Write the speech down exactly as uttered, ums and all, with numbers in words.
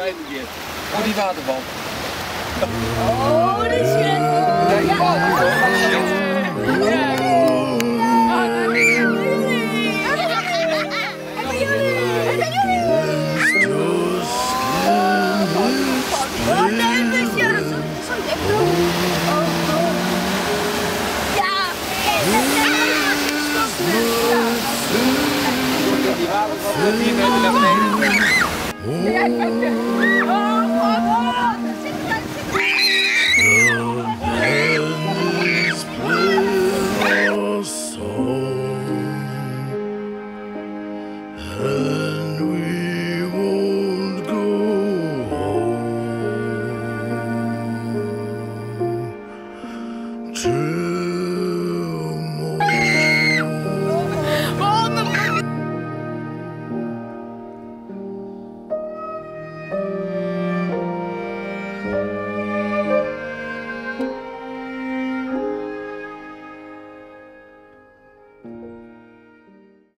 een keer. Oh, die waterval. Oh, dat is shit. Nee, die waterval. Ja,